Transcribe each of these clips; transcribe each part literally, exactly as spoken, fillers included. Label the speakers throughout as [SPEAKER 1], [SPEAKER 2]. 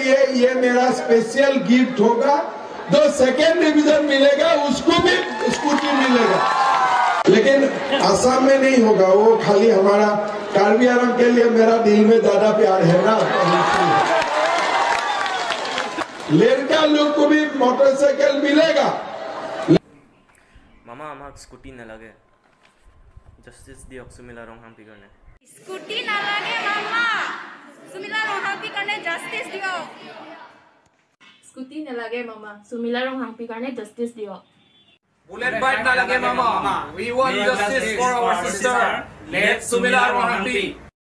[SPEAKER 1] लिए ये मेरा स्पेशल गिफ्ट होगा। जो सेकेंड डिवीजन मिलेगा उसको भी स्कूटी मिलेगा, लेकिन असम में नहीं होगा, वो खाली हमारा कार्बी आंगलंग के लिए मेरा दिल में ज्यादा प्यार है ना। लड़का लोग को भी मोटरसाइकिल मिलेगा।
[SPEAKER 2] मामा आमाक स्कूटी नालागे, जस्टिस दियक सुमिला रंगहांपी करने।
[SPEAKER 3] स्कूटी नालागे मामा, सुमिला रंगहांपी करने जस्टिस दियक।
[SPEAKER 4] स्कूटी नालागे मामा, सुमिला रंगहांपी करने जस्टिस दियक।
[SPEAKER 5] बुलेट बाइक नालागे मामा, we want justice for our sister, let Sumila Ranghampi.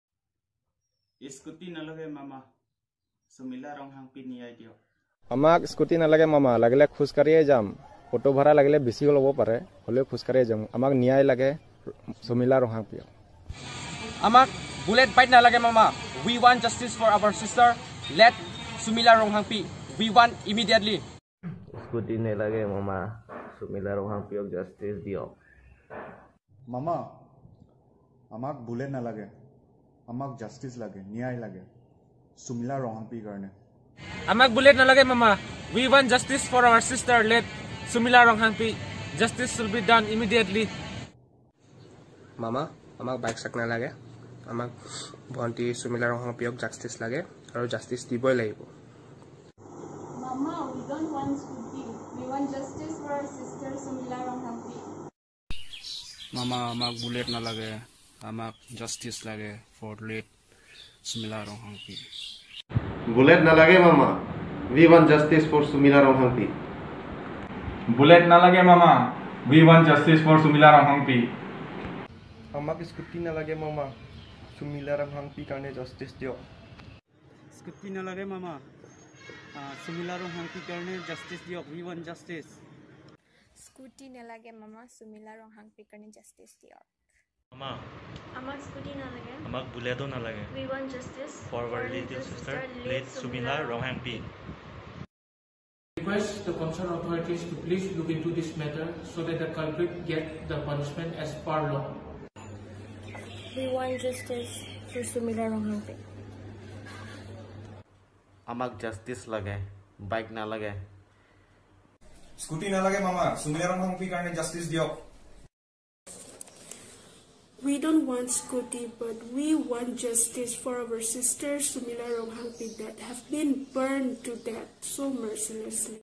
[SPEAKER 6] Scooty नालागे मामा, सुमिला रंगहांपी न्याय दियक।
[SPEAKER 7] आमाक स्कूटी नालागे मामा, लागले खुजकारिये जाम, ऑटो भाड़ा लागले बेसी लব পাৰে, হলেও খুজকাৰিয়ে যাম। আমাক ন্যায় লাগে, সুমিলা ৰংহাংপি।
[SPEAKER 5] আমাক বুলেট বাইক নালাগে মামা, we want justice for our sister, let Sumila Ranghampi, we want immediately।
[SPEAKER 2] Scooty नालागे मामा, सुमिला रंगहांपीक जस्टिस दियक।
[SPEAKER 8] मामा আমাক বুলেট নালাগে, আমাক জাস্টিস লাগে, ন্যায় লাগে সুমিলা ৰংহাংপিৰ কাৰণে।
[SPEAKER 5] আমাক বুলেট নালাগে মামা, we want justice for our sister, let Sumila रंगहांपी, justice should be done immediately।
[SPEAKER 7] मामा আমাক বাইক চাক নালাগে, আমাক ভন্টি সুমিলা ৰংহাংপিক জাস্টিস লাগে আৰু জাস্টিস দিবই লাগিব।
[SPEAKER 4] Mama, we don't want scooty. We want justice for our sister Sumila Ronghampi.
[SPEAKER 6] मामा আমাক বুলেট নালাগে, আমাক জাস্টিস লাগে for let Sumila Ranghampi.
[SPEAKER 9] Bullet नालागे मामा, we want justice for Sumila Ranghampi.
[SPEAKER 10] Bullet नालागे मामा, we want justice for Sumila Ranghampi.
[SPEAKER 7] আমাক স্কুটি নালাগে মামা, সুমিলা ৰংহাংপি কাৰণে জাস্টিস দিয়ক।
[SPEAKER 6] স্কুটি নালাগে মামা, সুমিলা ৰংহাংপি কাৰণে জাস্টিস দিয়ক, we want justice।
[SPEAKER 3] स्कूटी नालागे मामा, सुमिला रंगहांपी करने जस्टिस दियक।
[SPEAKER 2] मामा
[SPEAKER 3] आमाक स्कूटी नालागे,
[SPEAKER 2] आमाक बुलेटो नालागे,
[SPEAKER 3] we want justice
[SPEAKER 2] for our little sister, let Sumila Ranghampi.
[SPEAKER 11] Request the concerned authorities to please look into this matter so that the culprit get the punishment as per law.
[SPEAKER 3] We want justice for Sumila Ranghampi.
[SPEAKER 9] আমাক justice লাগে, bike নালাগে।
[SPEAKER 10] Scooty नालागे मामा, सुमिला रंगहांपी কাৰণে justice দিয়ক।
[SPEAKER 12] We don't want scooty, but we want justice for our sister Sumila Ronghampy that have been burned to death so mercilessly.